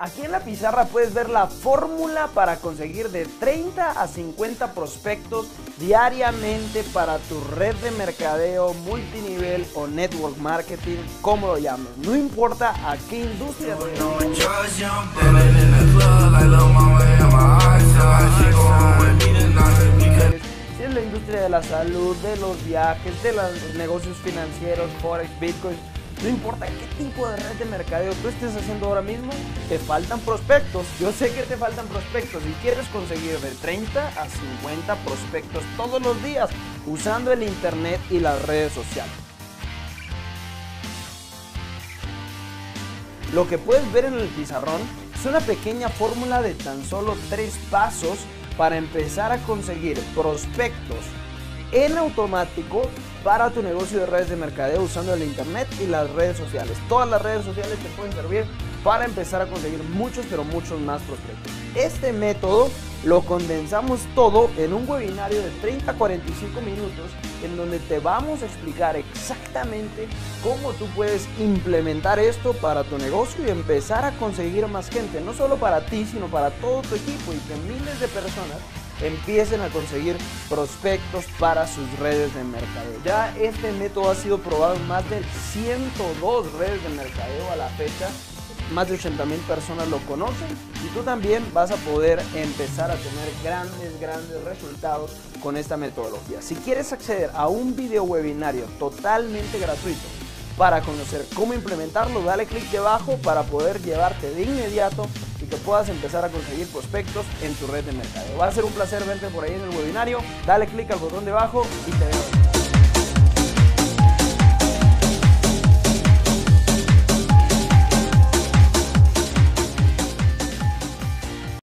Aquí en la pizarra puedes ver la fórmula para conseguir de 30 a 50 prospectos diariamente para tu red de mercadeo, multinivel o network marketing, como lo llames. No importa a qué industria te dediques. Si es la industria de la salud, de los viajes, de los negocios financieros, forex, bitcoin. No importa qué tipo de red de mercadeo tú estés haciendo ahora mismo, te faltan prospectos. Yo sé que te faltan prospectos y quieres conseguir de 30 a 50 prospectos todos los días usando el internet y las redes sociales. Lo que puedes ver en el pizarrón es una pequeña fórmula de tan solo 3 pasos para empezar a conseguir prospectos en automático para tu negocio de redes de mercadeo usando el internet y las redes sociales. Todas las redes sociales te pueden servir para empezar a conseguir muchos, pero muchos más prospectos. Este método lo condensamos todo en un webinario de 30 a 45 minutos en donde te vamos a explicar exactamente cómo tú puedes implementar esto para tu negocio y empezar a conseguir más gente, no solo para ti, sino para todo tu equipo y que miles de personas empiecen a conseguir prospectos para sus redes de mercadeo. Ya este método ha sido probado en más de 102 redes de mercadeo a la fecha. Más de 80,000 personas lo conocen y tú también vas a poder empezar a tener grandes resultados con esta metodología. Si quieres acceder a un video webinario totalmente gratuito para conocer cómo implementarlo, dale clic debajo para poder llevarte de inmediato y que puedas empezar a conseguir prospectos en tu red de mercadeo. Va a ser un placer verte por ahí en el webinario. Dale clic al botón debajo y te veo.